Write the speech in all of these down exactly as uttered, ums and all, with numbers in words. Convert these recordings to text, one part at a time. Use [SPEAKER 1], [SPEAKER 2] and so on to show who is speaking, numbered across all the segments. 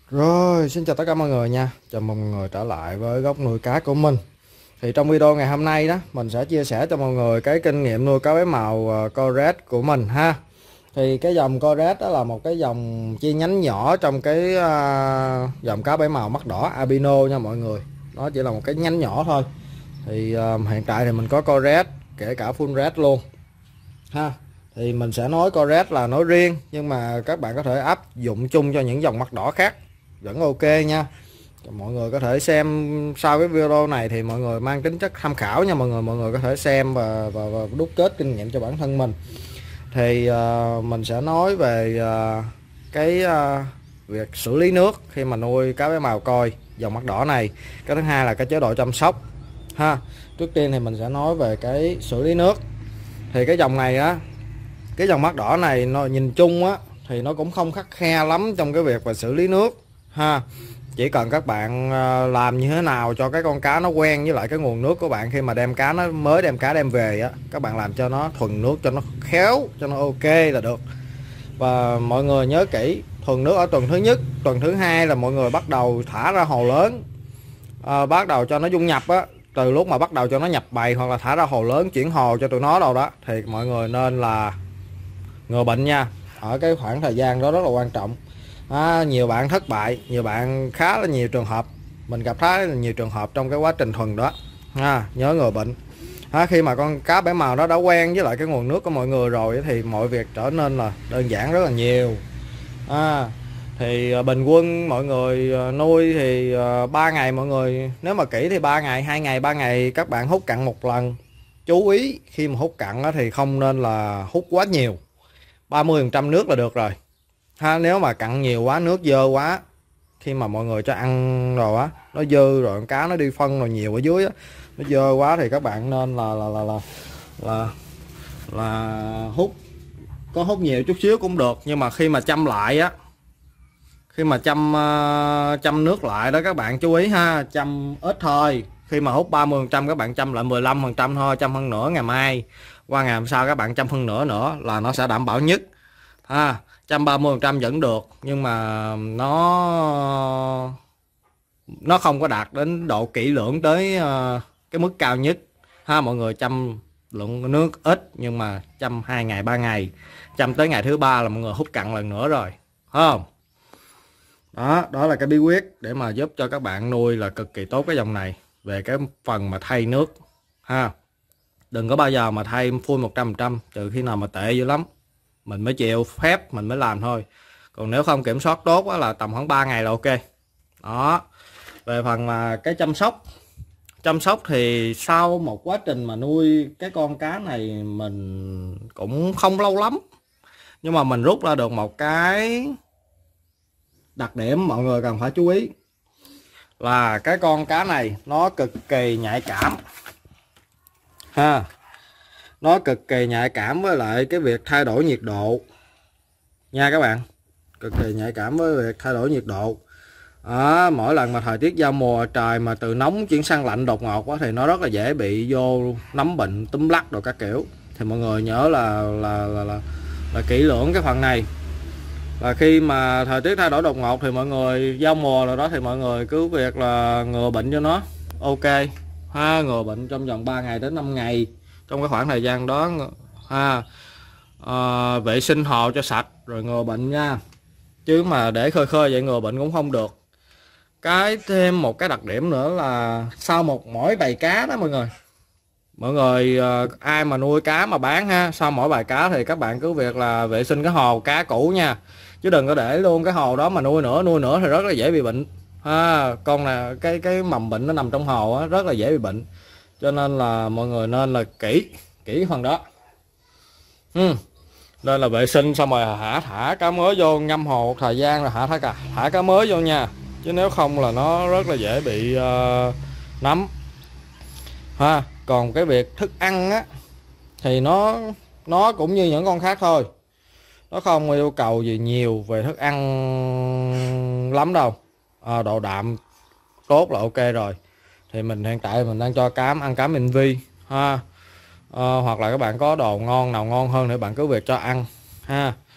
[SPEAKER 1] Rồi, xin chào tất cả mọi người nha. Chào mừng mọi người trở lại với góc nuôi cá của mình. Thì trong video ngày hôm nay đó, mình sẽ chia sẻ cho mọi người cái kinh nghiệm nuôi cá bé màu uh, Coret của mình ha. Thì cái dòng Coret đó là một cái dòng chi nhánh nhỏ trong cái uh, dòng cá bé màu mắt đỏ albino nha mọi người. Nó chỉ là một cái nhánh nhỏ thôi. Thì uh, hiện tại thì mình có Coret, kể cả full red luôn ha. Thì mình sẽ nói Coret là nói riêng, nhưng mà các bạn có thể áp dụng chung cho những dòng mắt đỏ khác vẫn ok nha. Mọi người có thể xem sau cái video này thì mọi người mang tính chất tham khảo nha mọi người. Mọi người có thể xem và, và, và đúc kết kinh nghiệm cho bản thân mình. Thì uh, mình sẽ nói về uh, cái uh, việc xử lý nước khi mà nuôi cá bé màu coi dòng mắt đỏ này. Cái thứ hai là cái chế độ chăm sóc ha. Trước tiên thì mình sẽ nói về cái xử lý nước. Thì cái dòng này á, cái dòng mắt đỏ này nó nhìn chung á thì nó cũng không khắt khe lắm trong cái việc và xử lý nước ha. Chỉ cần các bạn làm như thế nào cho cái con cá nó quen với lại cái nguồn nước của bạn khi mà đem cá nó mới đem cá đem về á, các bạn làm cho nó thuần nước, cho nó khéo, cho nó ok là được. Và mọi người nhớ kỹ, thuần nước ở tuần thứ nhất, tuần thứ hai là mọi người bắt đầu thả ra hồ lớn, à, bắt đầu cho nó dung nhập á. Từ lúc mà bắt đầu cho nó nhập bầy hoặc là thả ra hồ lớn, chuyển hồ cho tụi nó đâu đó, thì mọi người nên là ngừa bệnh nha. Ở cái khoảng thời gian đó rất là quan trọng. À, nhiều bạn thất bại, nhiều bạn khá là nhiều trường hợp, mình gặp khá là nhiều trường hợp trong cái quá trình thuần đó. À, nhớ ngừa bệnh. À, khi mà con cá bé màu nó đã quen với lại cái nguồn nước của mọi người rồi thì mọi việc trở nên là đơn giản rất là nhiều. À, thì bình quân mọi người nuôi thì ba ngày mọi người, nếu mà kỹ thì ba ngày, hai ngày, ba ngày các bạn hút cặn một lần. Chú ý khi mà hút cặn thì không nên là hút quá nhiều, ba mươi phần trăm nước là được rồi ha. Nếu mà cặn nhiều quá, nước dơ quá, khi mà mọi người cho ăn rồi á, nó dơ rồi, con cá nó đi phân rồi nhiều ở dưới á, nó dơ quá thì các bạn nên là là là là là, là hút, có hút nhiều chút xíu cũng được. Nhưng mà khi mà chăm lại á, khi mà chăm uh, chăm nước lại đó các bạn chú ý ha, chăm ít thôi. Khi mà hút ba mươi phần trăm các bạn chăm lại mười lăm phần trăm thôi, chăm hơn nữa ngày mai qua ngày hôm sau các bạn chăm hơn nữa nữa là nó sẽ đảm bảo nhất ha. Chăm ba mươi phần trăm vẫn được, nhưng mà nó nó không có đạt đến độ kỹ lưỡng tới uh, cái mức cao nhất ha. Mọi người chăm lượng nước ít nhưng mà chăm hai ngày ba ngày, chăm tới ngày thứ ba là mọi người hút cặn lần nữa rồi, không? Đó, đó là cái bí quyết để mà giúp cho các bạn nuôi là cực kỳ tốt cái dòng này về cái phần mà thay nước ha. Đừng có bao giờ mà thay full một trăm phần trăm, trừ khi nào mà tệ dữ lắm mình mới chịu phép, mình mới làm thôi. Còn nếu không kiểm soát tốt á, là tầm khoảng ba ngày là ok. Đó. Về phần mà cái chăm sóc, chăm sóc thì sau một quá trình mà nuôi cái con cá này mình cũng không lâu lắm, nhưng mà mình rút ra được một cái đặc điểm mọi người cần phải chú ý là cái con cá này nó cực kỳ nhạy cảm ha. Nó cực kỳ nhạy cảm với lại cái việc thay đổi nhiệt độ nha các bạn, cực kỳ nhạy cảm với việc thay đổi nhiệt độ. À, mỗi lần mà thời tiết giao mùa, trời mà từ nóng chuyển sang lạnh đột ngột quá thì nó rất là dễ bị vô nấm bệnh, túm lắc đồ các kiểu. Thì mọi người nhớ là là là, là, là kỹ lưỡng cái phần này. Và khi mà thời tiết thay đổi đột ngột thì mọi người giao mùa rồi đó, thì mọi người cứ việc là ngừa bệnh cho nó ok ha. Ngừa bệnh trong vòng ba ngày đến năm ngày, trong cái khoảng thời gian đó ha. À, vệ sinh hồ cho sạch rồi ngừa bệnh nha, chứ mà để khơi khơi vậy ngừa bệnh cũng không được. Cái thêm một cái đặc điểm nữa là sau một mỗi bầy cá đó mọi người, mọi người uh, ai mà nuôi cá mà bán ha, sau mỗi bầy cá thì các bạn cứ việc là vệ sinh cái hồ cá cũ nha, chứ đừng có để luôn cái hồ đó mà nuôi nữa nuôi nữa thì rất là dễ bị bệnh ha. Con là cái cái mầm bệnh nó nằm trong hồ á, rất là dễ bị bệnh, cho nên là mọi người nên là kỹ kỹ phần đó. Ừ. Nên là vệ sinh xong rồi hả thả cá mới vô, ngâm hồ một thời gian rồi hả thả cả thả cá mới vô nha, chứ nếu không là nó rất là dễ bị uh, nấm ha. Còn cái việc thức ăn á thì nó nó cũng như những con khác thôi, nó không yêu cầu gì nhiều về thức ăn lắm đâu. À, độ đạm tốt là ok rồi. Thì mình hiện tại mình đang cho cám ăn cám Invi ha. À, hoặc là các bạn có đồ ngon nào ngon hơn để bạn cứ việc cho ăn ha.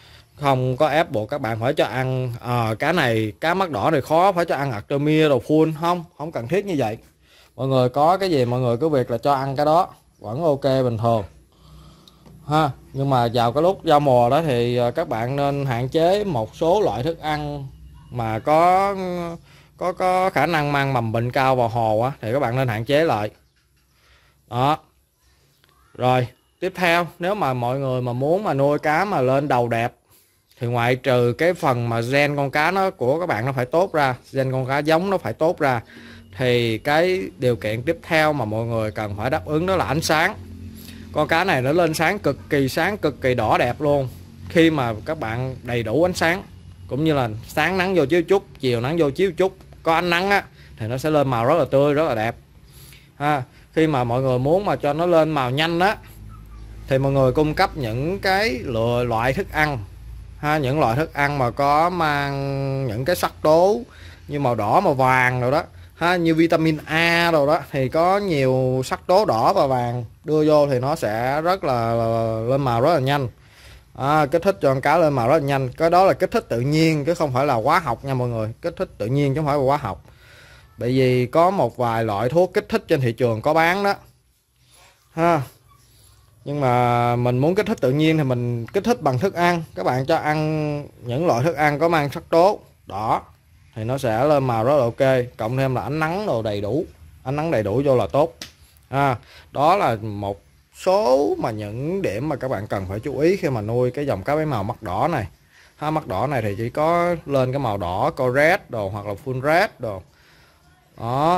[SPEAKER 1] không có ép buộc các bạn phải cho ăn à, cá này, cá mắt đỏ này khó phải cho ăn Artemia đồ full, không không cần thiết như vậy. Mọi người có cái gì mọi người cứ việc là cho ăn cái đó vẫn ok bình thường ha. Nhưng mà vào cái lúc giao mùa đó thì các bạn nên hạn chế một số loại thức ăn mà có có có khả năng mang mầm bệnh cao vào hồ á, thì các bạn nên hạn chế lại đó. Rồi tiếp theo, nếu mà mọi người mà muốn mà nuôi cá mà lên đầu đẹp thì ngoại trừ cái phần mà gen con cá nó của các bạn nó phải tốt ra, gen con cá giống nó phải tốt ra, thì cái điều kiện tiếp theo mà mọi người cần phải đáp ứng đó là ánh sáng. Con cá này nó lên sáng cực kỳ sáng, cực kỳ đỏ đẹp luôn. Khi mà các bạn đầy đủ ánh sáng, cũng như là sáng nắng vô chiếu chút, chiều nắng vô chiếu chút, có ánh nắng á, thì nó sẽ lên màu rất là tươi, rất là đẹp ha. Khi mà mọi người muốn mà cho nó lên màu nhanh á, thì mọi người cung cấp những cái loại thức ăn ha, những loại thức ăn mà có mang những cái sắc tố như màu đỏ, màu vàng rồi đó ha, như vitamin A rồi đó, thì có nhiều sắc tố đỏ và vàng đưa vô thì nó sẽ rất là, là lên màu rất là nhanh à, kích thích cho con cá lên màu rất là nhanh. Cái đó là kích thích tự nhiên chứ không phải là hóa học nha mọi người, kích thích tự nhiên chứ không phải là hóa học. Bởi vì có một vài loại thuốc kích thích trên thị trường có bán đó ha, nhưng mà mình muốn kích thích tự nhiên thì mình kích thích bằng thức ăn. Các bạn cho ăn những loại thức ăn có mang sắc tố đỏ thì nó sẽ lên màu rất là ok, cộng thêm là ánh nắng đồ đầy đủ, ánh nắng đầy đủ vô là tốt à. Đó là một số mà những điểm mà các bạn cần phải chú ý khi mà nuôi cái dòng cá bé màu mắt đỏ này ha. Mắt đỏ này thì chỉ có lên cái màu đỏ red đồ hoặc là full red đồ đó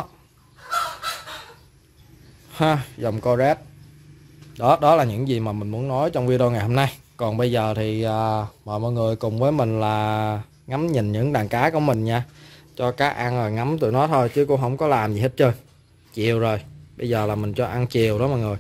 [SPEAKER 1] ha, dòng red đó. Đó là những gì mà mình muốn nói trong video ngày hôm nay. Còn bây giờ thì à, mời mọi người cùng với mình là ngắm nhìn những đàn cá của mình nha. Cho cá ăn rồi ngắm tụi nó thôi chứ cũng không có làm gì hết trơn. Chiều rồi, bây giờ là mình cho ăn chiều đó mọi người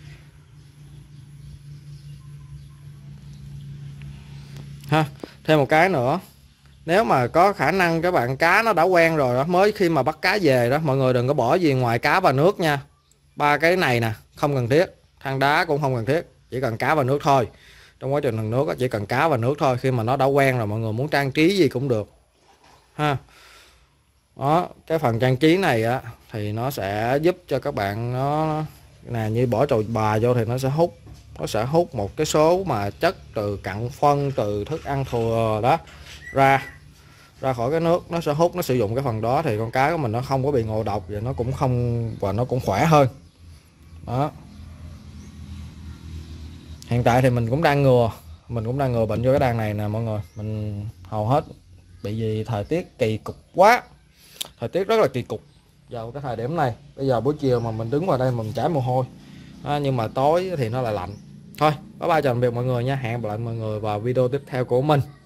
[SPEAKER 1] ha. Thêm một cái nữa, nếu mà có khả năng các bạn cá nó đã quen rồi đó, mới khi mà bắt cá về đó, mọi người đừng có bỏ gì ngoài cá và nước nha. Ba cái này nè không cần thiết, than đá cũng không cần thiết, chỉ cần cá và nước thôi. Trong quá trình thằng nước chỉ cần cá và nước thôi. Khi mà nó đã quen rồi mọi người muốn trang trí gì cũng được ha. Đó, cái phần trang trí này á thì nó sẽ giúp cho các bạn nó nè, như bỏ chồi bà vô thì nó sẽ hút nó sẽ hút một cái số mà chất từ cặn phân, từ thức ăn thừa đó ra ra khỏi cái nước, nó sẽ hút, nó sử dụng cái phần đó thì con cá của mình nó không có bị ngộ độc và nó cũng không và nó cũng khỏe hơn đó. Hiện tại thì mình cũng đang ngừa mình cũng đang ngừa bệnh cho cái đàn này nè mọi người. Mình hầu hết bị gì thời tiết kỳ cục quá, thời tiết rất là kỳ cục vào cái thời điểm này. Bây giờ buổi chiều mà mình đứng ngoài đây mình chảy mồ hôi à, nhưng mà tối thì nó lại lạnh thôi. Bye bye, chào tạm biệt mọi người nha. Hẹn gặp lại mọi người vào video tiếp theo của mình.